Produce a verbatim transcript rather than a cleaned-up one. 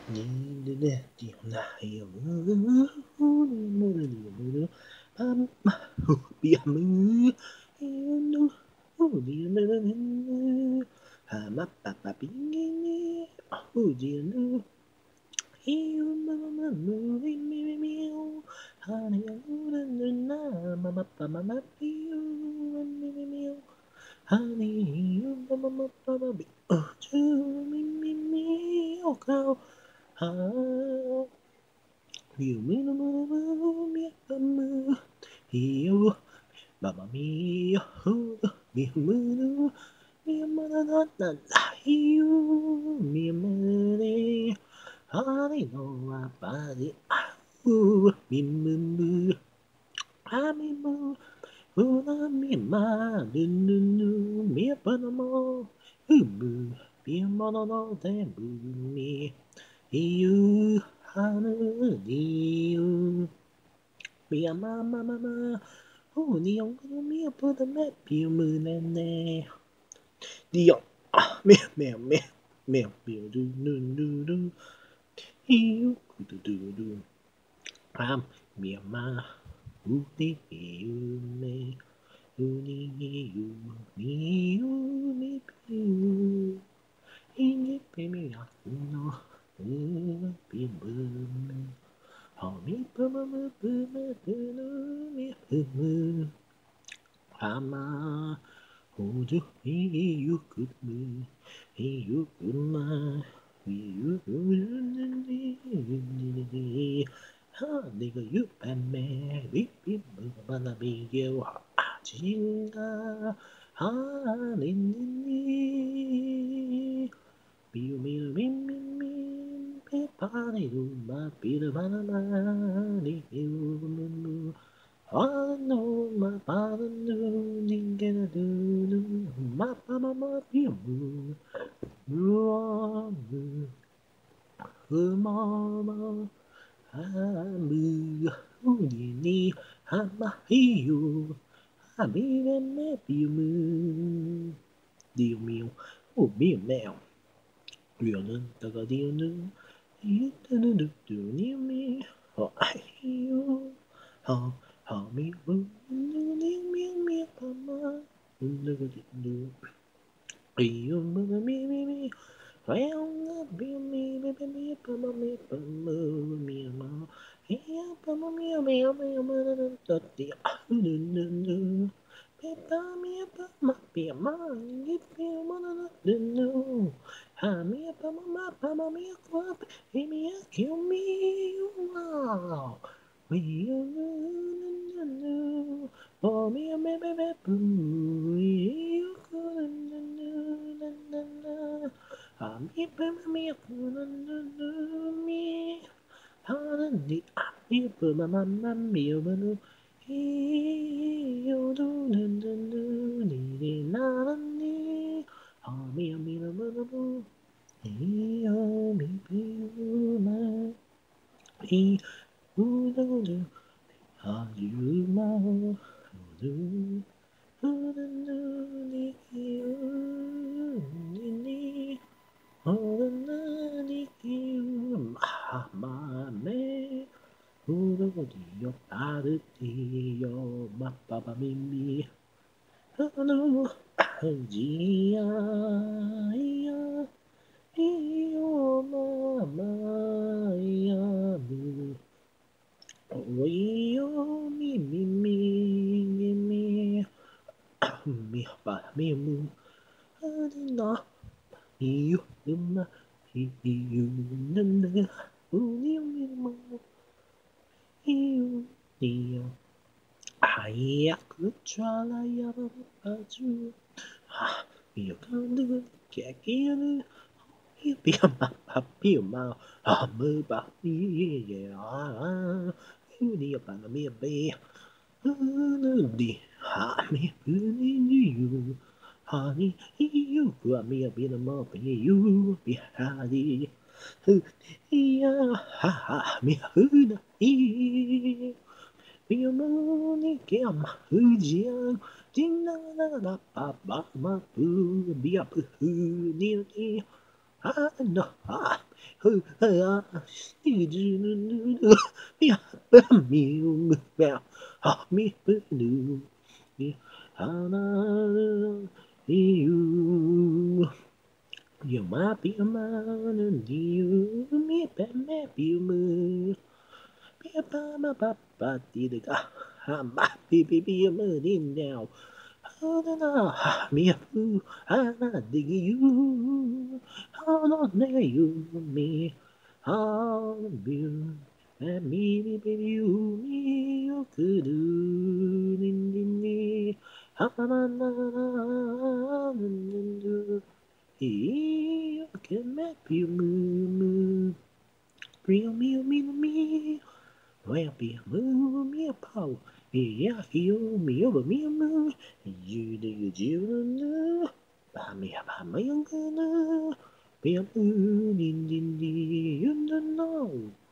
にでね、ディオナイオム、フリムルディオムル、パンマフビアム、イオノ、フリムルル、ハマパパピギニ、フジル、イオママムリミミミオ、ハニヤウラルナ、ママパママピオ、ミミミオ、ハニーマママパマビオ、チューミミミオカオ、はあ、みゆみのままみやぱむ、ひよ、ままみよ、みゆむの、みやまなななな、ひよ、みやまね、はりのわぱり、あう、みむむ、あみむ、うなみま、るぬぬ、みやぱなも、うむ、みやまなのぜぶみ、ひゆ、はぬりゆ、みやまままま、ほによんこのみやぷだめ、ぴゅむねね。りよ、あ、めめめ、めぴゅるるるる、ひゆくるるる、あ、みやま、うりゆめ、うにゆ、にゆみぴゅ、いにぴみやくの、うぴむめ。はみぷむむぷむぷぬみぷむ。はまほじゅいゆくむ。いゆくま。いゆくぬににに。はにがゆぱめ。びびむばなびげわ。あちが。はににに。みゆみゆみんみんみん、ぺぱりるま、ぴるまなまりゆむむ、あのまぱるぬ、にんげなるぬ、まぱままぴゆむ、うわむ、ふまま、はむ、うにに、はまひゆ、はみれめぴゆむ、りゆみゆ、おみゆめよ。リオヌンタガディオヌイタヌルトゥニミハイヨハハミウヌニミミパマウナガディヌイヨママミミミファイオンガビミミミミパマミパムミヤマイヤパマミヤミヤミヤマナナタティアウヌヌヌペパミヤパマピヤマギピヤマナナヌヌはみやぱままぱまみやこわぺ、ひみやきよみよわ。みよぬぬぬ、おみやめめめぷん、いよくぬぬぬぬぬぬ。はみやぱまみやこぬぬぬみ。はなにあみやぱまままみよむぬ。いよぬぬぬぬににならに。はみやみなむぬむ。いよみぴゅまい、うだうだ、はじゅまうる、うだぬにきゅにに、おだなにきゅままめ、うどりよ、あるりよ、まぱぱみみ、あの、あじやいや、いよままやむ。おいよみみみみみ。みばみむ。はりな。いようま。いゆなな。うによみま。いよによ。早くちゃらやばばじゅう。はみよかぬ。けきやぬ。ピアマパピアマハムバピアウニアパナミアベウヌディハミウニニユハニユクワミアビナマピユビハディフイヤハハミハウナイミヤモニケアマフジアンジンナナナパパマプビアプフニニあの、あ、 啊，你只能呀，喵喵喵，啊喵喵，你啊那你。You might be a man and you me me be a man. Be a papa papa did it. I might be be a man in now. Oh no no, me a fool. I not dig you. How not near you me. How you and me baby you me you could do in me. How na na na na. You can make you move, real me, me, me. Well, be a move, me a power. Yeah, feel me over me a move. You do you do know? By me, by my young girl. Be a moon in the you don't know.